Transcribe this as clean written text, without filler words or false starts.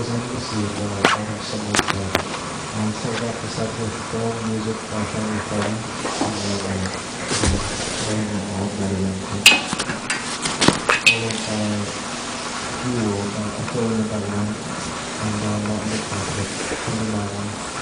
was in to see if I have some of the take up the subject of film music by Henry Ford and playing it all better than followed by Jewel, a film about one and Martin McCarthy, 101.